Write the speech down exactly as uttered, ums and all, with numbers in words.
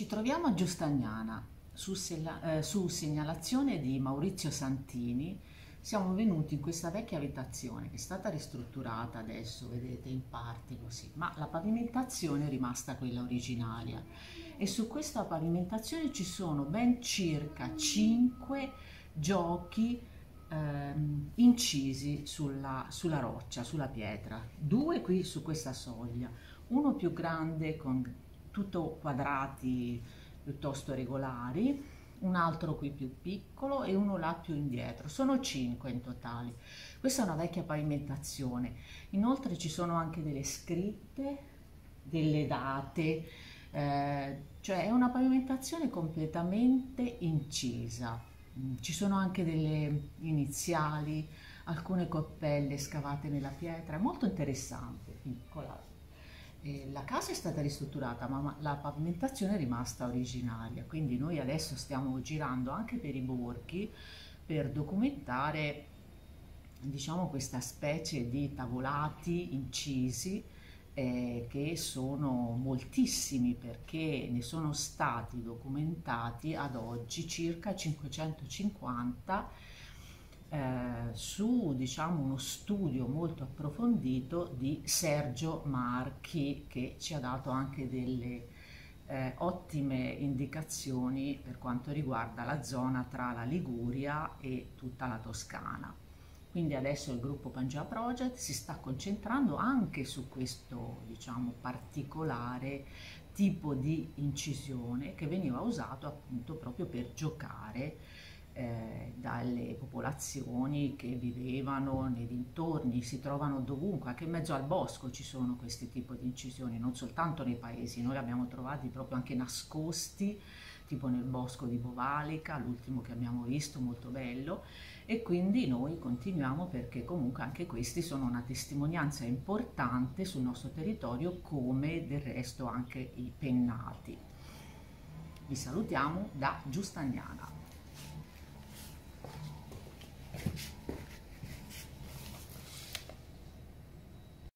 Ci troviamo a Giustagnana, su, sella- eh, su segnalazione di Maurizio Santini. Siamo venuti in questa vecchia abitazione che è stata ristrutturata adesso, vedete, in parti così, ma la pavimentazione è rimasta quella originaria e su questa pavimentazione ci sono ben circa cinque giochi ehm, incisi sulla, sulla roccia, sulla pietra, due qui su questa soglia, uno più grande con tutto quadrati piuttosto regolari, un altro qui più piccolo e uno là più indietro. Sono cinque in totale. Questa è una vecchia pavimentazione. Inoltre ci sono anche delle scritte, delle date, eh, cioè è una pavimentazione completamente incisa. Mm, Ci sono anche delle iniziali, alcune coppelle scavate nella pietra, è molto interessante, piccola. E la casa è stata ristrutturata, ma ma la pavimentazione è rimasta originaria, quindi noi adesso stiamo girando anche per i borghi per documentare, diciamo, questa specie di tavolati incisi eh, che sono moltissimi perché ne sono stati documentati ad oggi circa cinquecentocinquanta eh, su, diciamo, uno studio molto approfondito di Sergio Marchi, che ci ha dato anche delle eh, ottime indicazioni per quanto riguarda la zona tra la Liguria e tutta la Toscana. Quindi adesso il gruppo Pangea Project si sta concentrando anche su questo, diciamo, particolare tipo di incisione che veniva usato appunto proprio per giocare eh, dalle popolazioni che vivevano nei dintorni, si trovano dovunque, anche in mezzo al bosco ci sono questi tipi di incisioni, non soltanto nei paesi, noi li abbiamo trovati proprio anche nascosti, tipo nel bosco di Bovalica, l'ultimo che abbiamo visto, molto bello, e quindi noi continuiamo perché comunque anche questi sono una testimonianza importante sul nostro territorio, come del resto anche i pennati. Vi salutiamo da Giustagnana.